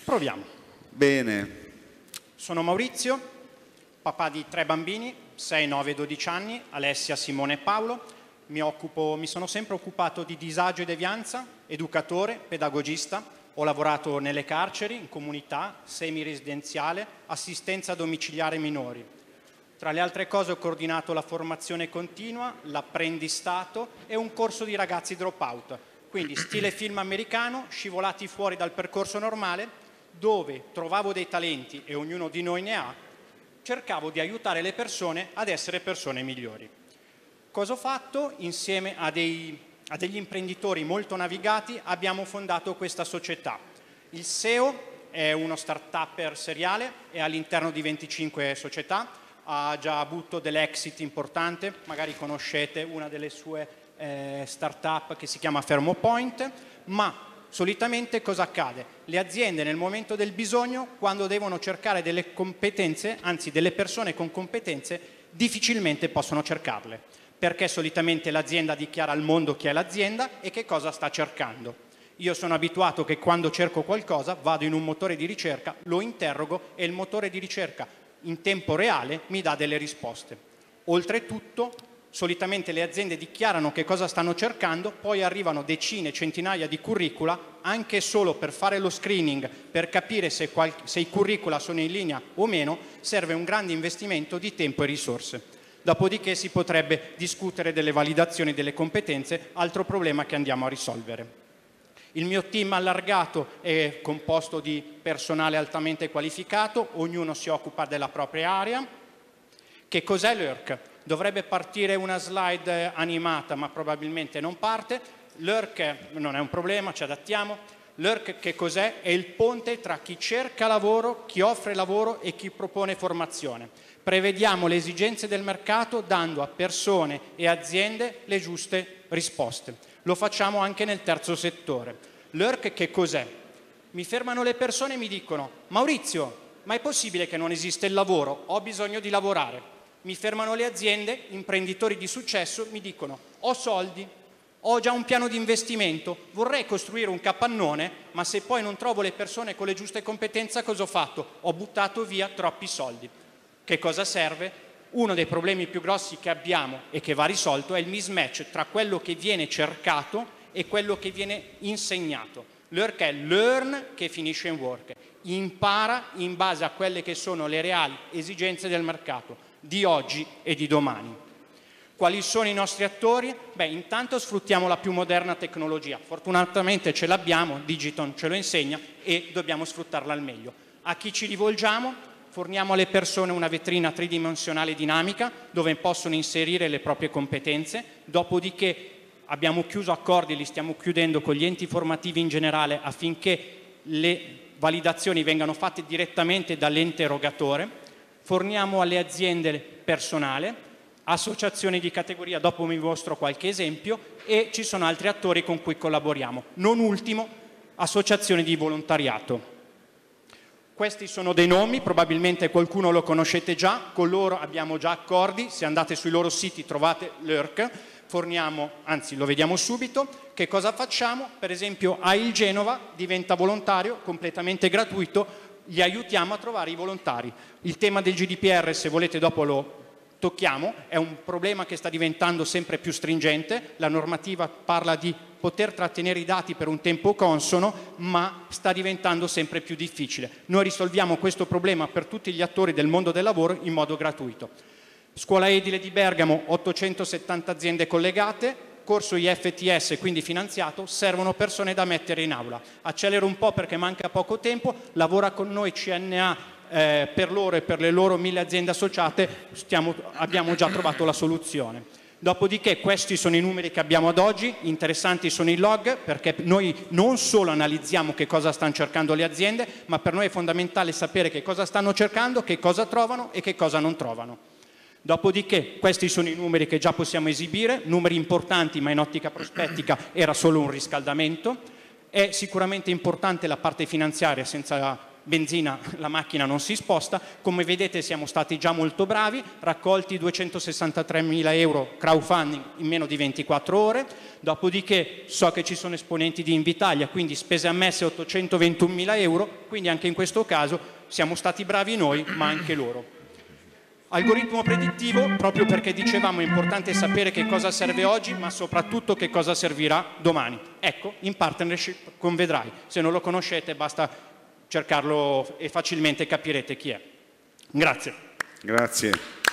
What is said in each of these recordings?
Proviamo. Bene. Sono Maurizio, papà di 3 bambini, 6, 9 e 12 anni, Alessia, Simone e Paolo. Mi sono sempre occupato di disagio e devianza, educatore, pedagogista. Ho lavorato nelle carceri, in comunità, semiresidenziale, assistenza domiciliare ai minori. Tra le altre cose ho coordinato la formazione continua, l'apprendistato e un corso di ragazzi dropout. Quindi stile film americano, scivolati fuori dal percorso normale, dove trovavo dei talenti e ognuno di noi ne ha, cercavo di aiutare le persone ad essere persone migliori. Cosa ho fatto? Insieme a degli imprenditori molto navigati abbiamo fondato questa società. Il SEO è uno start-upper seriale, è all'interno di 25 società, ha già avuto dell'exit importante, magari conoscete una delle sue start-up che si chiama Fermopoint, ma solitamente cosa accade? Le aziende nel momento del bisogno, quando devono cercare delle competenze, anzi delle persone con competenze, difficilmente possono cercarle, perché solitamente l'azienda dichiara al mondo chi è l'azienda e che cosa sta cercando. Io sono abituato che quando cerco qualcosa vado in un motore di ricerca, lo interrogo e il motore di ricerca in tempo reale mi dà delle risposte. Oltretutto, solitamente le aziende dichiarano che cosa stanno cercando, poi arrivano decine, centinaia di curricula, anche solo per fare lo screening, per capire se i curricula sono in linea o meno, serve un grande investimento di tempo e risorse. Dopodiché si potrebbe discutere delle validazioni delle competenze, altro problema che andiamo a risolvere. Il mio team allargato è composto di personale altamente qualificato, ognuno si occupa della propria area. Che cos'è l'ERC? Dovrebbe partire una slide animata, ma probabilmente non parte. L'ERC non è un problema, ci adattiamo. L'ERC che cos'è? È il ponte tra chi cerca lavoro, chi offre lavoro e chi propone formazione. Prevediamo le esigenze del mercato dando a persone e aziende le giuste risposte. Lo facciamo anche nel terzo settore. L'ERC che cos'è? Mi fermano le persone e mi dicono: Maurizio, ma è possibile che non esiste il lavoro? Ho bisogno di lavorare. Mi fermano le aziende, imprenditori di successo, mi dicono: ho soldi, ho già un piano di investimento, vorrei costruire un capannone, ma se poi non trovo le persone con le giuste competenze, cosa ho fatto? Ho buttato via troppi soldi. Che cosa serve? Uno dei problemi più grossi che abbiamo e che va risolto è il mismatch tra quello che viene cercato e quello che viene insegnato. L'ERC è learn che finisce in work, impara in base a quelle che sono le reali esigenze del mercato di oggi e di domani. Quali sono i nostri attori? Beh, intanto sfruttiamo la più moderna tecnologia, fortunatamente ce l'abbiamo, Digiton ce lo insegna e dobbiamo sfruttarla al meglio. A chi ci rivolgiamo? Forniamo alle persone una vetrina tridimensionale dinamica dove possono inserire le proprie competenze, dopodiché abbiamo chiuso accordi, li stiamo chiudendo con gli enti formativi in generale affinché le validazioni vengano fatte direttamente dall'ente erogatore, forniamo alle aziende personale, associazioni di categoria, dopo vi mostro qualche esempio, e ci sono altri attori con cui collaboriamo. Non ultimo, associazioni di volontariato. Questi sono dei nomi, probabilmente qualcuno lo conoscete già, con loro abbiamo già accordi, se andate sui loro siti trovate l'ERC, forniamo, anzi lo vediamo subito, che cosa facciamo? Per esempio AIL Genova diventa volontario, completamente gratuito, gli aiutiamo a trovare i volontari. Il tema del GDPR, se volete dopo lo tocchiamo, è un problema che sta diventando sempre più stringente, la normativa parla di poter trattenere i dati per un tempo consono, ma sta diventando sempre più difficile. Noi risolviamo questo problema per tutti gli attori del mondo del lavoro in modo gratuito. Scuola Edile di Bergamo, 870 aziende collegate, corso IFTS, quindi finanziato, servono persone da mettere in aula. Accelero un po' perché manca poco tempo, lavora con noi CNA per loro e per le loro 1000 aziende associate, abbiamo già trovato la soluzione. Dopodiché questi sono i numeri che abbiamo ad oggi, interessanti sono i log perché noi non solo analizziamo che cosa stanno cercando le aziende, ma per noi è fondamentale sapere che cosa stanno cercando, che cosa trovano e che cosa non trovano. Dopodiché questi sono i numeri che già possiamo esibire, numeri importanti ma in ottica prospettica era solo un riscaldamento. È sicuramente importante la parte finanziaria, senza benzina la macchina non si sposta. Come vedete siamo stati già molto bravi, raccolti 263.000 euro crowdfunding in meno di 24 ore, dopodiché so che ci sono esponenti di Invitalia, quindi spese ammesse 821.000 euro, quindi anche in questo caso siamo stati bravi noi ma anche loro. Algoritmo predittivo, proprio perché dicevamo è importante sapere che cosa serve oggi, ma soprattutto che cosa servirà domani. Ecco, in partnership con Vedrai. Se non lo conoscete basta cercarlo e facilmente capirete chi è. Grazie. Grazie.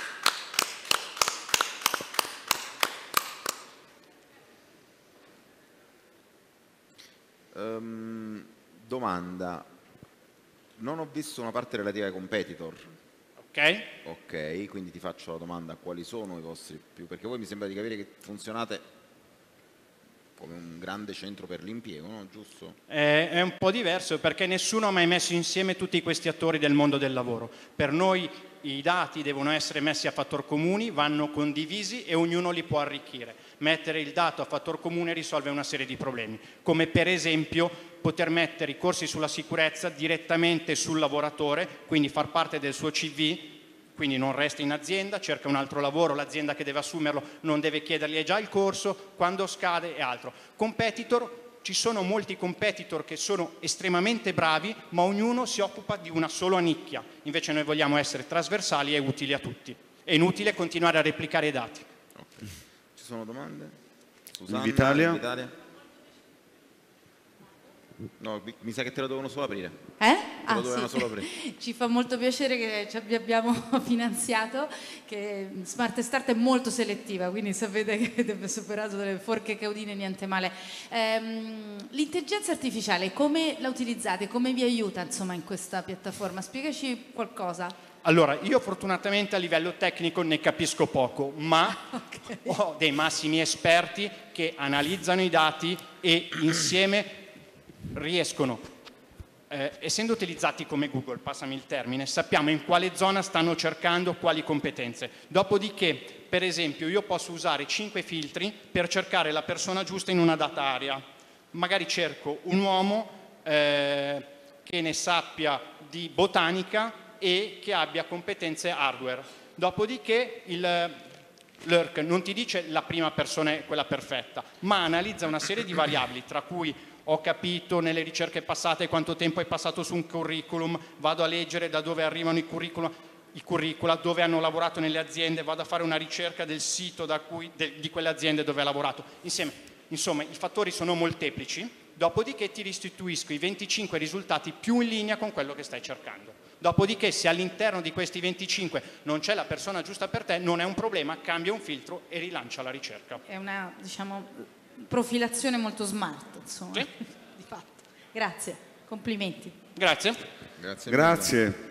Domanda. Non ho visto una parte relativa ai competitor. Ok, quindi ti faccio la domanda: quali sono i vostri più? Perché voi mi sembra di capire che funzionate come un grande centro per l'impiego, no? Giusto? È un po' diverso perché nessuno ha mai messo insieme tutti questi attori del mondo del lavoro. Per noi i dati devono essere messi a fattor comuni, vanno condivisi e ognuno li può arricchire. Mettere il dato a fattor comune risolve una serie di problemi, come per esempio poter mettere i corsi sulla sicurezza direttamente sul lavoratore, quindi far parte del suo CV, quindi non resta in azienda, cerca un altro lavoro, l'azienda che deve assumerlo non deve chiedergli già il corso, quando scade e altro. Competitor, ci sono molti competitor che sono estremamente bravi, ma ognuno si occupa di una sola nicchia. Invece noi vogliamo essere trasversali e utili a tutti. È inutile continuare a replicare i dati. Okay. Ci sono domande? Susanna, Invitalia? No, mi sa che te lo dovevano solo aprire. Sì. Solo aprire. Ci fa molto piacere che vi abbiamo finanziato, che Smart Start è molto selettiva, quindi sapete che avete superato delle forche caudine, niente male. L'intelligenza artificiale, come la utilizzate? Come vi aiuta insomma in questa piattaforma? Spiegaci qualcosa. Allora, io fortunatamente a livello tecnico ne capisco poco, ma ho dei massimi esperti che analizzano i dati e insieme riescono, essendo utilizzati come Google, passami il termine, sappiamo in quale zona stanno cercando quali competenze. Dopodiché, per esempio, io posso usare 5 filtri per cercare la persona giusta in una data area. Magari cerco un uomo che ne sappia di botanica e che abbia competenze hardware. Dopodiché l'ERC non ti dice la prima persona è quella perfetta, ma analizza una serie di variabili, tra cui ho capito nelle ricerche passate quanto tempo è passato su un curriculum, vado a leggere da dove arrivano i curricula, dove hanno lavorato nelle aziende, vado a fare una ricerca del sito di quelle aziende dove ha lavorato. Insomma, i fattori sono molteplici, dopodiché ti restituisco i 25 risultati più in linea con quello che stai cercando. Dopodiché, se all'interno di questi 25 non c'è la persona giusta per te, non è un problema, cambia un filtro e rilancia la ricerca. È una, diciamo, profilazione molto smart, insomma. Sì. Di fatto. Grazie, complimenti. Grazie. Grazie. Grazie.